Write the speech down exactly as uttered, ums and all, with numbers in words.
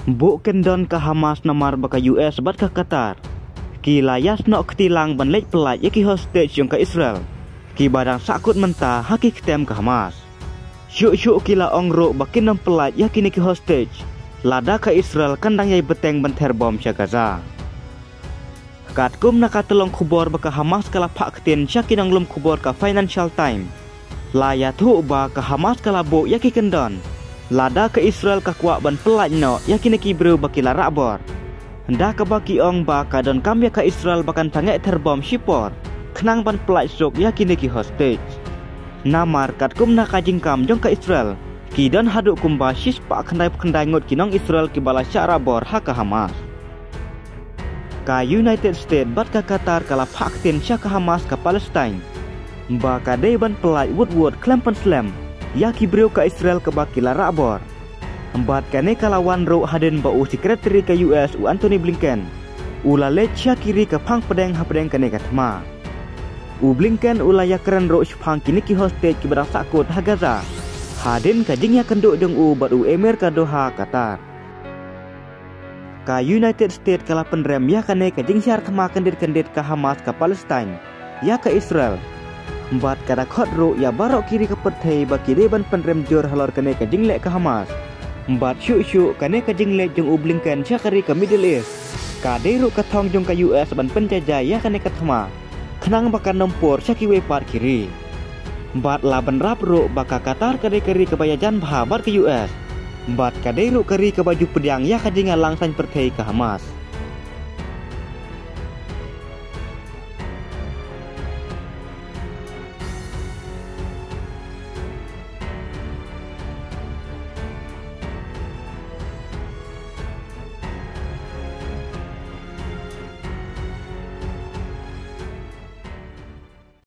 Buk kendon ke Hamas namar baka U S bat ke Qatar. Ki layas nok ketilang ban lej pelaj yaki hostage yang ke Israel. Ki badang sakut mentah haki ketem ke Hamas. Syuk-syuk kila ongruk bakin nam pelaj yaki niki hostage. Lada ke Israel kandang yai beteng benter bom sya Gaza. Kat kum naka telong kubor baka Hamas kala pak ketin syakin ang lum kubor ke Financial Times. Laya tu ba ke Hamas kala buk yaki kendon. Lada ke Israel ka kuak ban pelaj no yaki niki bru baki larak bor. Hendak ke baki ong ba ka don kam ya ke Israel bakan pangek terbom shipor. Kenang ban pelaj sok yaki niki hostage. Namar kat kum nak jingkam jong ke Israel. Ki don haduk kumba sis pak kendai kendai ngut kinong Israel ki bala syara bor ha ke Hamas. Ka United States bat ka Qatar kala paktin sya ke Hamas ke Palestine. Ba ka dei ban pelaj wood-wood klempen slam. Yaki beliau ke Israel ke baki larak bor. Embat kane kalawan ro haden bau sekretari ke U S u Anthony Blinken. Ula lech kiri ke pang pedeng ha pedeng kane katma. U Blinken ula ya keren ro pang kini ki hostage ki barang sakut ha Gaza. Haden ka jingya kenduk deng u bat u emir ka Doha Qatar. Ka United States kala penrem ya kane ka jing syar thama kendit-kendit ke Hamas ke Palestine. Ya ke Israel. Embat kada khot ro ya barok kiri ke perthei baki deban penrem jor halor kane ka jinglek ke Hamas. Embat syuk-syuk kane ka jinglek jong u Blinken syakari ke Middle East. Ka deru ka thong jong ka U S ban penjajah ya kane ka thma. Kenang bakan nompor syaki wepat kiri. Embat laban rap ro baka Qatar kade kari ke bayajan bahabat ke U S. Embat ka deru kari ke baju pedang ya ka jinga langsang perthei ke Hamas.